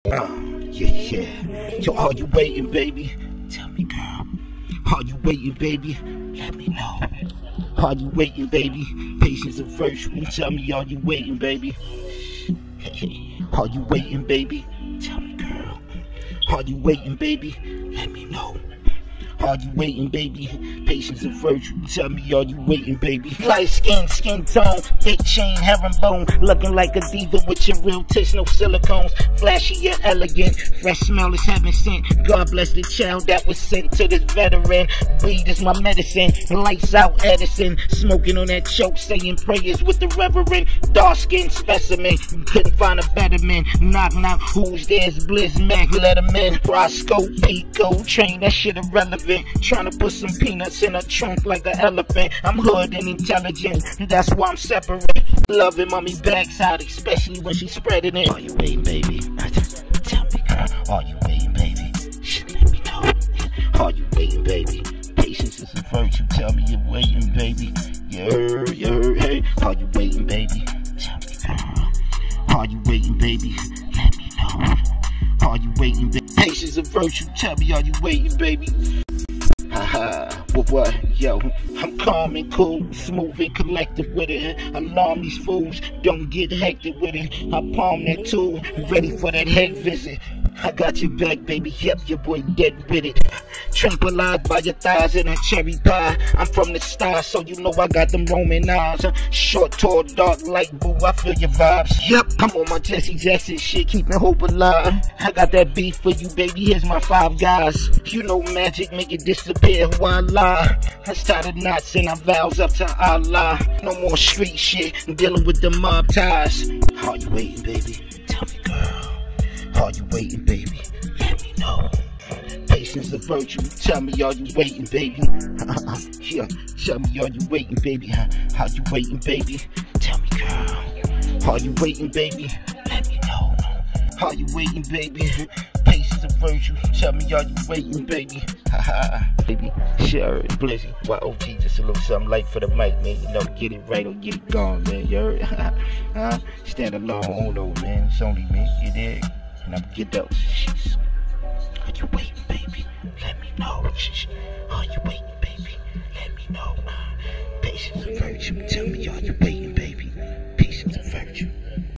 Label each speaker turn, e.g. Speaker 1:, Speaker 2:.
Speaker 1: Yeah. So are you waiting, baby? Tell me, girl. Are you waiting, baby? Let me know. Are you waiting, baby? Patience of virtue. Tell me, are you waiting, baby? Are you waiting, baby? Tell me, girl. Are you waiting, baby? Let me know. Are you waiting, baby? Patience of virtue. Tell me, are you waiting, baby? Light skin tone, thick chain, herringbone, looking like a diva with your real taste, no silicones. Flashy yet elegant, fresh smell is heaven sent. God bless the child that was sent to this veteran. Weed is my medicine, lights out Edison, smoking on that choke, saying prayers with the reverend. Dark skin specimen, couldn't find a better man. Knock, who's there's Blizz Mac, let him in. Roscoe, Pico, train, that shit irrelevant. Trying to put some peanuts in a trunk like an elephant. I'm hood and intelligent, that's why I'm separate. Loving mommy backside, especially when she spreading it. Are you waiting, baby? Tell me, girl. Are you waiting, baby? Let me know. Are you waiting, baby? Patience is a virtue. Tell me you're waiting, baby. Hey. Are you waiting, baby? Tell me, girl. Are you waiting, baby? Let me know. Are you waiting, baby? Patience is a virtue. Tell me, are you waiting, baby? What? Yo, I'm calm and cool, smooth and collective with it. Alarm these fools, don't get hectic with it. I palm that tool, ready for that head visit. I got your back, baby, yep, your boy dead with it. Tranquilized by your thighs in a cherry pie. I'm from the stars, so you know I got them Roman eyes. Short, tall, dark, light blue, I feel your vibes. Yep, I'm on my Jesse Jackson shit, keeping hope alive. I got that beef for you, baby, here's my 5 guys. You know magic, make it disappear, why lie? Let's tie the knots and our vows up to Allah. No more street shit, dealing with the mob ties. Are you waiting, baby? Tell me, girl. Are you waiting, baby? Let me know. Patience of virtue. Tell me, are you waiting, baby? Yeah. Tell me, are you waiting, baby? How you waiting, baby? Tell me, girl. Are you waiting, baby? Let me know. Are you waiting, baby? Patience of virtue. Tell me, are you waiting, baby? Baby, sure, Blizzy. Why OG just a little something light for the mic, man. You know, get it right or get it gone, man. You heard? Stand alone, hold on, man. It's only me, you dig? And I'm get those shits.